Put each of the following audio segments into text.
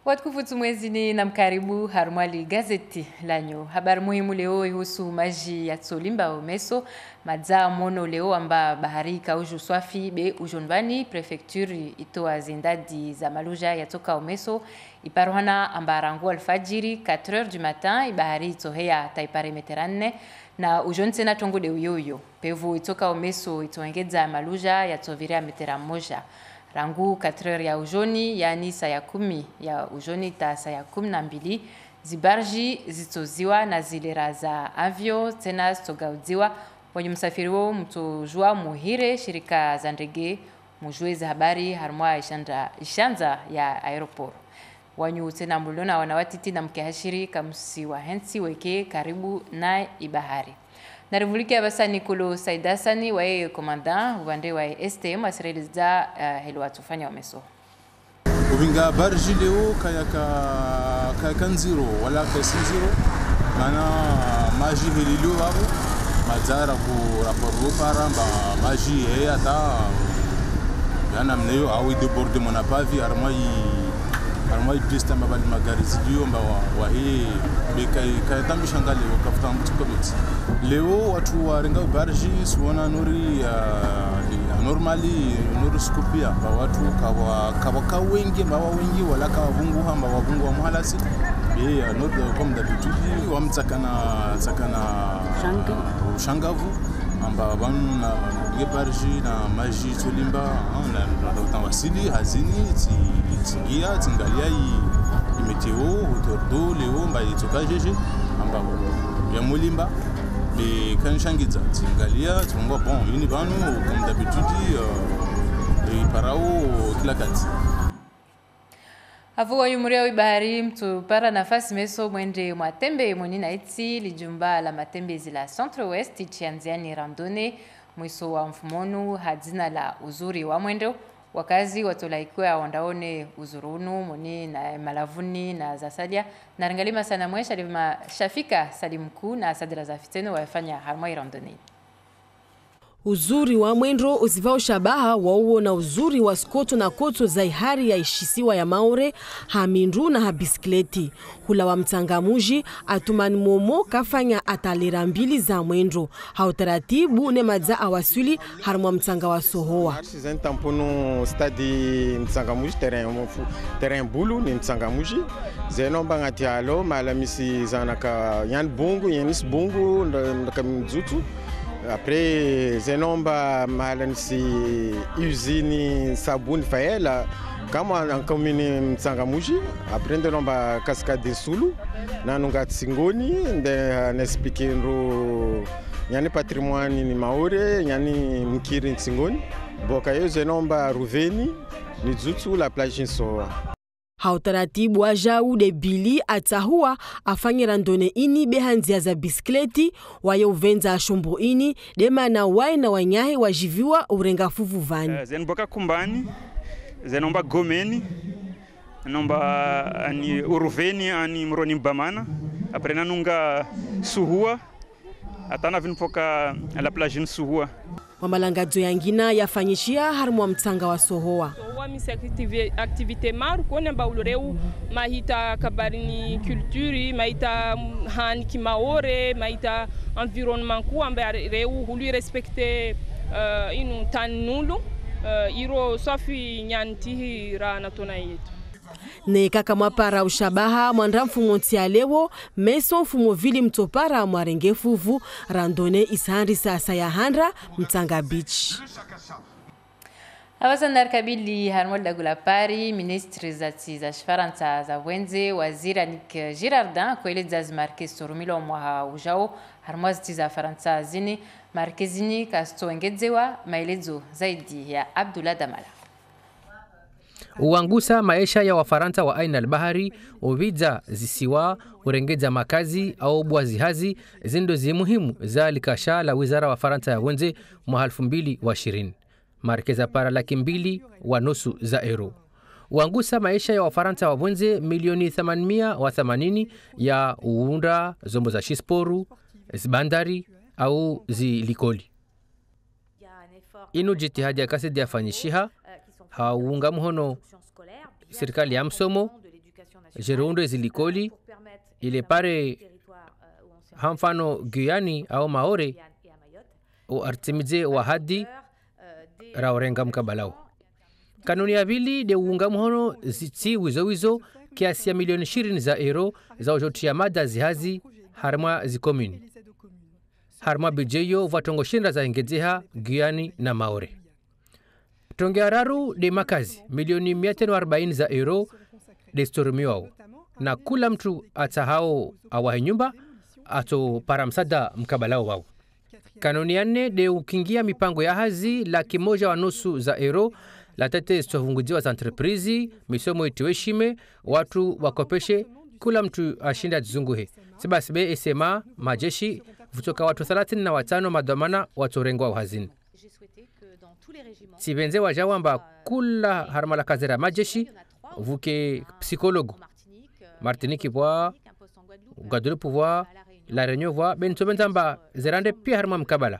Watukufu mwezini na mkaribu harumwali gazeti lanyo. Habari muhimu leo ihusu maji ya Tsolimba Omeso, madza mono leo amba bahari kauju swafi be ujonvani prefecture itoa zindadi za maluja yatoka Omeso, iparuhana amba rangu alfajiri 4h du matin ibahari itohea taipare meterane na ujonte na tongo de uyoyo. Pevu itoka Omeso itoengeza maluja yatovirea metera moja. Rangu 4h ya ujoni, yani saa ya 10 ya ujoni ta saa ya 12, zibarji zitoziwa na zilera za avyo tena zitogaudziwa wenye msafiri wao mtojua muhire shirika za ndege mujue za habari harmwa ishanza ya aeroport. Wanyu tena mulona wanawatiti na mkehashiri kamusi wa hensi weke karibu na ibahari. Na Republika ya basa Nikolo Saidasani wae komanda upande wa STM asireliza helo watufanya Omeso. Uvinga barji leo kaya nziro wala kaya nziro mana maji helilo wabo mazara ku raporo paramba maji ata yana mneo au deborde monapavi armai pista mabali magari zidio mba wa hii kaya tambi shangale wakafuta mtu kabiti. Leo watu warenga barji suona nuri normali nuri skupia ba watu kawa wengi ba wengi wala kawa vungu hamba wavungu wa muhalasi nuri comme d'habitude wamtsakana shangavu amba banu na barji na maji Tsolimba na wasili hazini tingia tingalia meteo hotordo leo mba itoka jeje amba ya Molimba mais quand shangitza tingalia tumba bon yini banu comme d'habitude parao kila kati. Avu wayumuria wibahari mtu para nafasi meso mwende mwatembe monina iti lijumba la matembezi la Centre-Ouest ichianziani randone mwiso wa mfumonu hadzina la uzuri wa mwendo. Wakazi watolaikua ya wandaone uzurunu moni na malavuni na zasadia na ringalima sana mwesha lima shafika salimku na sadira za fiteno wafanya harma irandone. Uzuri wa mwendo uzivao shabaha wauo na uzuri wa skoto na koto za ihari ya ishisiwa ya maore hamindu na habisikleti. Hula wa mtangamuji atumani momo kafanya atalera mbili za mwendo. Hautaratibu ne madza awasuli harmwa mtanga wa sohoa. Sizan tampono stadi mtangamuji terrain bulu ni mtangamuji. Zeno bangati alo malamisi zanaka yan bungu yanis bungu ndakamzutu. Après zenomba malanisi usine sabuni faela kama en commune Mtsangamuji après ndenomba cascade sulu na nunga tsingoni nde nespikiro nyani patrimoine ni maore nyani mkiri tsingoni boka yo zenomba ruveni ni dzutsu la plage nsoa. Hautaratibu wa jau de bili atahua afanye randone ini behanzia za bisikleti waye uvenza shombo ini dema na wae na wanyahe wajiviwa urenga fuvu vani. Zenboka kumbani, zenomba gomeni, nomba ani uruveni ani mroni mbamana, apre nanunga suhua, atana vinpoka la plage suhua. Wamalangadzo yangina yafanyishia harmwa mtanga wa sohoa. Sohoa misi activite maru kone mba uloreu mahita kabarini kulturi, mahita hani kimaore, mahita environnement kuwa mba reu hulu respekte inu tani nulu, iro safi nyantihi ra natona yetu. Ne kaka mwapara ushabaha mwanda mfumo ntialewo meso mfumo vili mtopara mwarenge fuvu randone isahandi sasa ya handra mtanga beach. Awasandar kabili harmol dagula pari ministri za Faransa za wenze wazira Nick Girardin kwele za marke sorumilo mwa ujao harmozti za Faransa zini markezini kastoengedzewa maelezo zaidi ya Abdullah Damala. Uangusa maisha ya Wafaransa wa aina al-bahari, uvidza zisiwa, urengeza makazi au bwazihazi zindozi muhimu za likasha la wizara wa Faransa ya wenze mwa 2020. Markeza para laki2 wa nusu za euro. Uangusa maisha ya Wafaransa wa wenze milioni 880 ya uunda zombo za shisporu, zibandari au zilikoli. Inu jitihadi ya kasidi ya fanyishiha, haunga mhono serikali ya msomo jerundo zilikoli ile pare hamfano Guyani au Maore o artimize wa hadi raorenga mkabalao. Kanuni ya pili de uunga mhono ziti wizo kiasi ya milioni 20 za euro za ujotia mada zihazi harma zikomuni. Harma bijeyo vatongo shinda za ingezeha Guyani na Maore. Tonge araru de makazi milioni 140 za euro de stormiwao. Na kula mtu atahao awahe nyumba ato paramsada mkabalao wao. Kanuni ya 4 de ukingia mipango ya hazi 1.5 za euro la tete stovunguziwa za entreprise misomo itiweshime watu wakopeshe kula mtu ashinda zunguhe. Sibasibe esema majeshi vutoka watu 35 madhamana watorengwa uhazini. Sibenze wajawamba kula harmala kazera majeshi vuke psikologo. Martinique voa, Guadeloupe voa, La Réunion voa, bentamba zerande pia harma mkabala.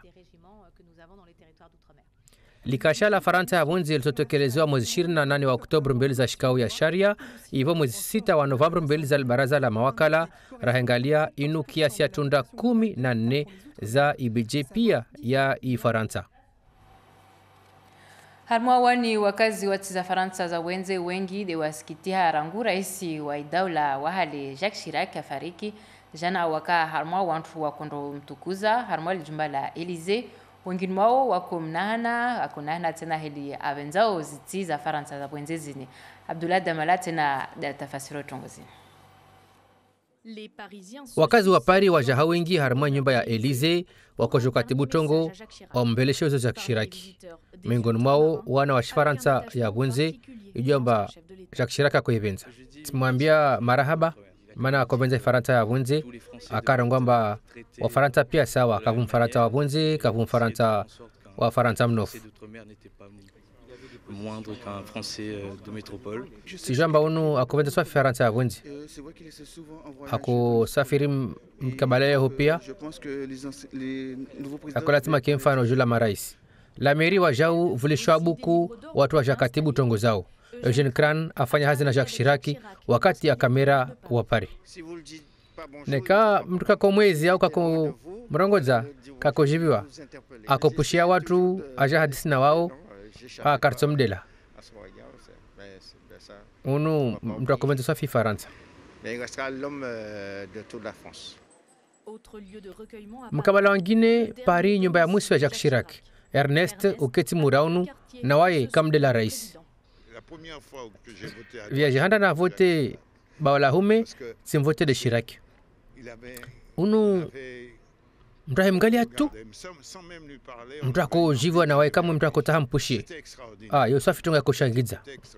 Likasha la Faransa ya Vunzi ilitotekelezewa mwezi 28 wa Oktoba mbele za shikao ya sharia, hivyo mwezi 6 wa Novemba mbele za baraza la mawakala rahengalia inu kiasi ya tunda 14 za IBJ pia ya Faransa. Harmwa wani wakazi wati za Faransa za wenze wengi de wasikitiha rangu raisi wa idaula wahale Jacques Chirac afariki jana waka harmwa wantu wakondo mtukuza harmwa lijumba la Elysee wengine wao wako mnahana tena heli avenzao ziti za Faransa za wenze zini. Abdullah Damala tena tafasiro tongozi. Wakazi wa Paris wajaha wengi harma nyumba ya Elysee wakojo katibu tongo ombelesho za Jacques Chirac. Miongoni mwao wana wa Faransa ya Vunze ijomba Jacques Chirac akoivenza. Tumwambia marahaba maana akovenza Faransa ya Vunze akarangwamba wa Faransa pia sawa kavum Faransa wa Vunze kavum Faransa wa Faransa mnofu. Moindre qu'un français de métropole. Si jamba unu akovenza swa Faransa ya Vunze. Ako safiri mkabala hopia. Akolatima kemfano jula marais. La mairie wa Jau vulishwa buku watu wa jakatibu tongo zao. Eugene Kran afanya hazi na Jacques Chirac wakati ya kamera wa Paris. Neka mtu kako mwezi au kako mrongoza kako jibiwa. Akopushia watu aja hadisi na wao kartomdela. Unu mtu akovenza swa Faransa. Mkabala wengine Paris nyumba ya mwisho ya Jacques Chirac. Ernest uketi muraunu na waye kam de la rais. Via jihanda na vote bawala hume sim vote de Chirac. Unu mtahe mgalia tu. Mtako jivwa na waye kama mtako tahampushie. Yo safi tonga kushangiza.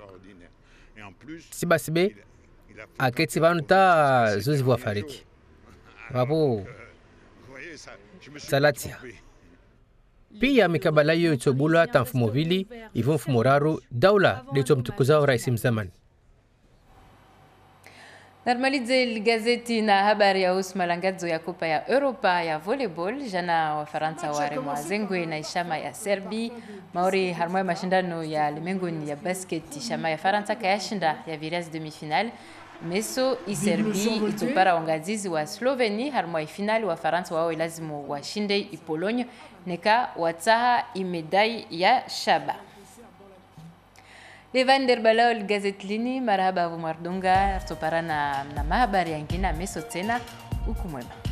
Sibasibe aketi banu ta zuzi wa fariki. Wapo salatia. Pia mikabala hiyo itobula tamfumo vili hivyo mfumo raru daula deto mtukuza rais mzamani. Normalize gazeti na habari ya malangazo ya Kopa ya Europa ya volleyball jana wa Faransa waremwa zengwe na ishama ya Serbi Maori harmwa mashindano ya limengoni ya basket ishama ya Faransa kayashinda ya virazi demi-finale Meso Serbi itopara wangazizi wa Sloveni harmwa finali wa Faransa wao lazimu washinde Pologne neka wataha imedai ya shaba. Levan Derbalol gazetlini marhaba vumardunga topara na mahabari yangina Meso tena ukumwema.